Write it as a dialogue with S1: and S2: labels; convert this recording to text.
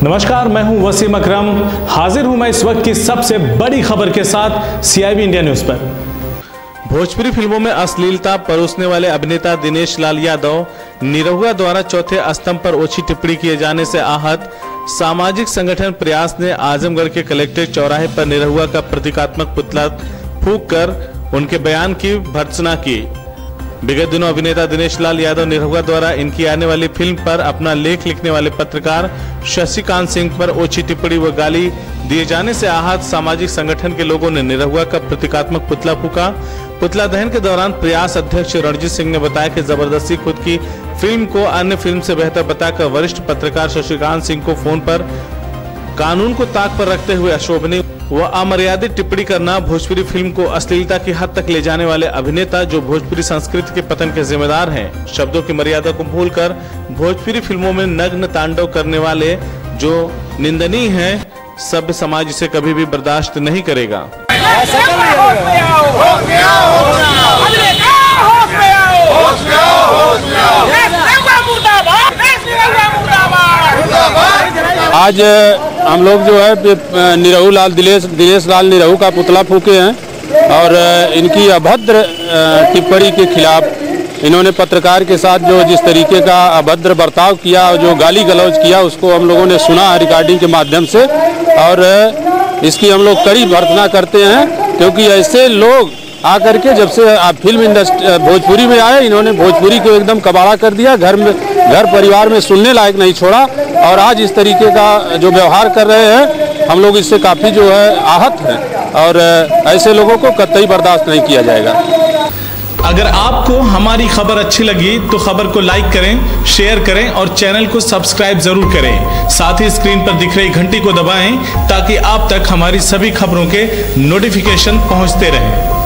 S1: नमस्कार, मैं हूं वसीम अकरम। हाजिर हूं मैं इस वक्त की सबसे बड़ी खबर के साथ CIB इंडिया न्यूज पर।
S2: भोजपुरी फिल्मों में अश्लीलता परोसने वाले अभिनेता दिनेश लाल यादव निरहुआ द्वारा चौथे स्तंभ पर ओछी टिप्पणी किए जाने से आहत सामाजिक संगठन प्रयास ने आजमगढ़ के कलेक्ट्रेट चौराहे पर निरहुआ का प्रतीकात्मक पुतला फूंक कर उनके बयान की भर्त्सना की। विगत दिनों अभिनेता दिनेश लाल यादव निरहुआ द्वारा इनकी आने वाली फिल्म पर अपना लेख लिखने वाले पत्रकार शशिकांत सिंह पर ओछी टिप्पणी व गाली दिए जाने से आहत सामाजिक संगठन के लोगों ने निरहुआ का प्रतीकात्मक पुतला फूंका। पुतला दहन के दौरान प्रयास अध्यक्ष रणजीत सिंह ने बताया कि जबरदस्ती खुद की फिल्म को अन्य फिल्म से बेहतर बताकर वरिष्ठ पत्रकार शशिकांत सिंह को फोन पर कानून को ताक पर रखते हुए अशोभनीय व अमर्यादित टिप्पणी करना, भोजपुरी फिल्म को अश्लीलता की हद तक ले जाने वाले अभिनेता जो भोजपुरी संस्कृति के पतन के जिम्मेदार हैं, शब्दों की मर्यादा को भूलकर भोजपुरी फिल्मों में नग्न तांडव करने वाले जो निंदनीय हैं, सभ्य समाज इसे कभी भी बर्दाश्त नहीं करेगा।
S3: आज हम लोग जो है दिनेश लाल निरहु का पुतला फूके हैं और इनकी अभद्र टिप्पणी के खिलाफ इन्होंने पत्रकार के साथ जो जिस तरीके का अभद्र बर्ताव किया और जो गाली गलौज किया उसको हम लोगों ने सुना रिकॉर्डिंग के माध्यम से और इसकी हम लोग कड़ी भर्त्सना करते हैं, क्योंकि ऐसे लोग आकर के जब से फिल्म इंडस्ट्री भोजपुरी में आए इन्होंने भोजपुरी को एकदम कबाड़ा कर दिया, घर परिवार में सुनने लायक नहीं छोड़ा और आज इस तरीके का जो व्यवहार कर रहे हैं हम लोग इससे काफ़ी जो है आहत हैं और ऐसे लोगों को कतई बर्दाश्त नहीं किया जाएगा।
S1: अगर आपको हमारी खबर अच्छी लगी तो खबर को लाइक करें, शेयर करें और चैनल को सब्सक्राइब जरूर करें। साथ ही स्क्रीन पर दिख रही घंटी को दबाएं ताकि आप तक हमारी सभी खबरों के नोटिफिकेशन पहुंचते रहें।